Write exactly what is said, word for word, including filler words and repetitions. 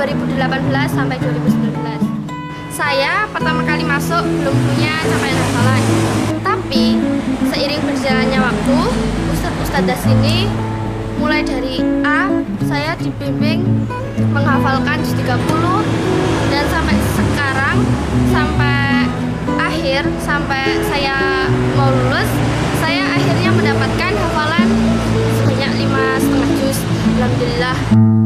dua ribu delapan belas sampai dua ribu sembilan belas. Saya pertama kali masuk belum punya capaian hafalan. Tapi seiring berjalannya waktu, ustadz-ustadzah sini mulai dari A, saya dibimbing menghafalkan juz tiga puluh, dan sampai sekarang, sampai akhir, sampai saya mau lulus, saya akhirnya mendapatkan hafalan sebanyak lima setengah juz. Alhamdulillah.